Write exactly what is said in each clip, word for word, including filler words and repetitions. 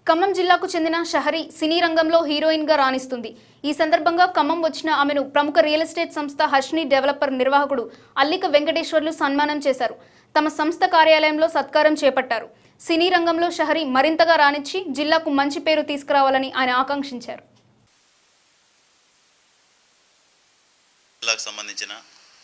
ఖమ్మం జిల్లాకు చెందిన షహరి సినీ రంగంలో హీరోయిన్ గా రాణిస్తుంది. ఈ సందర్భంగా ఖమ్మం వచ్చిన ఆమెను ప్రముఖ రియల్ ఎస్టేట్ సంస్థ హర్షిని డెవలపర్ నిర్వాహకుడు అల్లిక వెంకటేశ్వర్లు సన్మానం చేశారు. తమ సంస్థ కార్యాలయంలో సత్కారం చేపట్టారు. సినీ రంగంలో షహరి మరింతగా రాణించి జిల్లాకు మంచి పేరు తీసుకురావాలని ఆయన ఆకాంక్షించారు. జిల్లాకు సంబంధించిన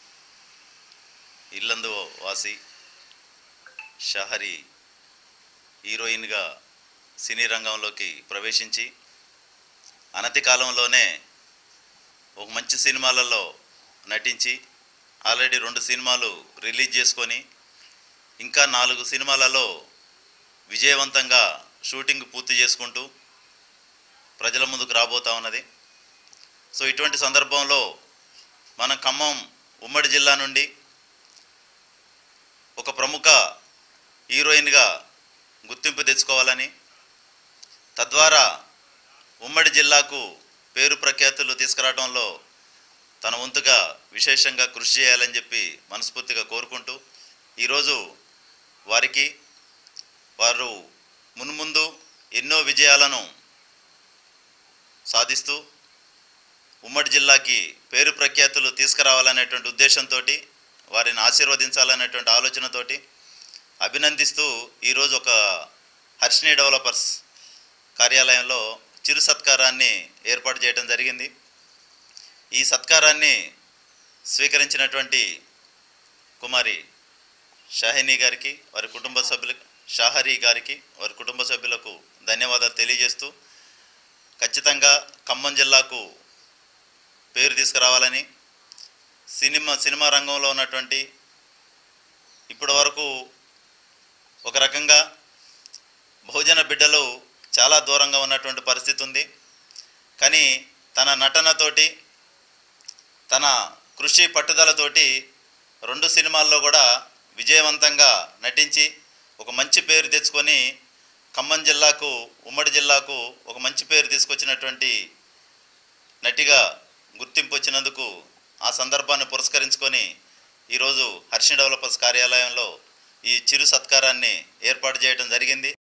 ఇల్లందు వాసి షహరి హీరోయిన్గా సినీ రంగంలోకి ప్రవేశించి అనతి కాలంలోనే ఒక మంచి సినిమాలలో నటించి ఆల్రెడీ రెండు సినిమాలు రిలీజ్ చేసుకొని ఇంకా నాలుగు సినిమాలలో విజయవంతంగా షూటింగ్ పూర్తి చేసుకుంటూ ప్రజల ముందుకు రాబోతా ఉన్నది. సో ఇటువంటి సందర్భంలో మన ఖమ్మం ఉమ్మడి జిల్లా నుండి ఒక ప్రముఖ హీరోయిన్గా గుర్తింపు తెచ్చుకోవాలని, తద్వారా ఉమ్మడి జిల్లాకు పేరు ప్రఖ్యాతులు తీసుకురావడంలో తన వంతుగా విశేషంగా కృషి చేయాలని చెప్పి మనస్ఫూర్తిగా కోరుకుంటూ, ఈరోజు వారికి వారు మున్ముందు ఎన్నో విజయాలను సాధిస్తూ ఉమ్మడి జిల్లాకి పేరు ప్రఖ్యాతులు తీసుకురావాలనేటువంటి ఉద్దేశంతో వారిని ఆశీర్వదించాలనేటువంటి ఆలోచనతోటి అభినందిస్తూ ఈరోజు ఒక హర్షిని డెవలపర్స్ కార్యాలయంలో చిరు సత్కారాన్ని ఏర్పాటు చేయడం జరిగింది. ఈ సత్కారాన్ని స్వీకరించినటువంటి కుమారి షాహిని గారికి, వారి కుటుంబ సభ్యులకు, షాహరి గారికి, వారి కుటుంబ సభ్యులకు ధన్యవాదాలు తెలియజేస్తూ, ఖచ్చితంగా ఖమ్మం జిల్లాకు పేరు తీసుకురావాలని, సినిమా సినిమా రంగంలో ఉన్నటువంటి ఇప్పటి వరకు ఒక రకంగా బహుజన బిడ్డలు చాలా దూరంగా ఉన్నటువంటి పరిస్థితి ఉంది. కానీ తన నటనతోటి, తన కృషి పట్టుదలతోటి రెండు సినిమాల్లో కూడా విజయవంతంగా నటించి ఒక మంచి పేరు తెచ్చుకొని ఖమ్మం జిల్లాకు, ఉమ్మడి జిల్లాకు ఒక మంచి పేరు తీసుకొచ్చినటువంటి నటిగా గుర్తింపు వచ్చినందుకు ఆ సందర్భాన్ని పురస్కరించుకొని ఈరోజు హర్షిని డెవలపర్స్ కార్యాలయంలో ఈ చిరు సత్కారాన్ని ఏర్పాటు చేయడం జరిగింది.